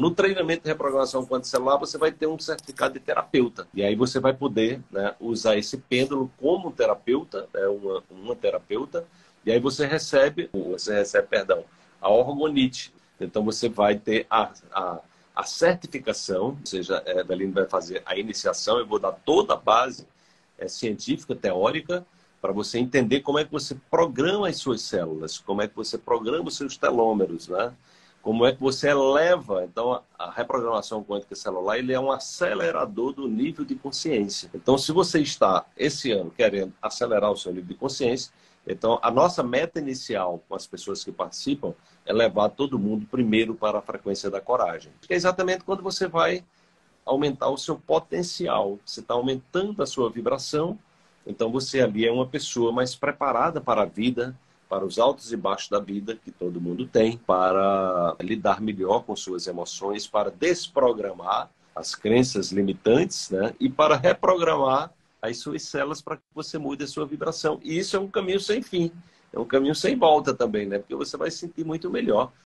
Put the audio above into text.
No treinamento de reprogramação quântica celular, você vai ter um certificado de terapeuta. E aí você vai poder, né, usar esse pêndulo como um terapeuta, né, uma terapeuta, e aí perdão, a orgonite. Então você vai ter a certificação, ou seja, a Eveline vai fazer a iniciação, eu vou dar toda a base científica, teórica, para você entender como é que você programa as suas células, como é que você programa os seus telômeros, né? Como é que você eleva. Então, a reprogramação quântica celular, ele é um acelerador do nível de consciência. Então, se você está, esse ano, querendo acelerar o seu nível de consciência, então, a nossa meta inicial com as pessoas que participam é levar todo mundo primeiro para a frequência da coragem. Que é exatamente quando você vai aumentar o seu potencial. Você está aumentando a sua vibração, então você ali é uma pessoa mais preparada para a vida, para os altos e baixos da vida que todo mundo tem, para lidar melhor com suas emoções, para desprogramar as crenças limitantes, né? E para reprogramar as suas células para que você mude a sua vibração. E isso é um caminho sem fim, é um caminho sem volta também, né? Porque você vai se sentir muito melhor.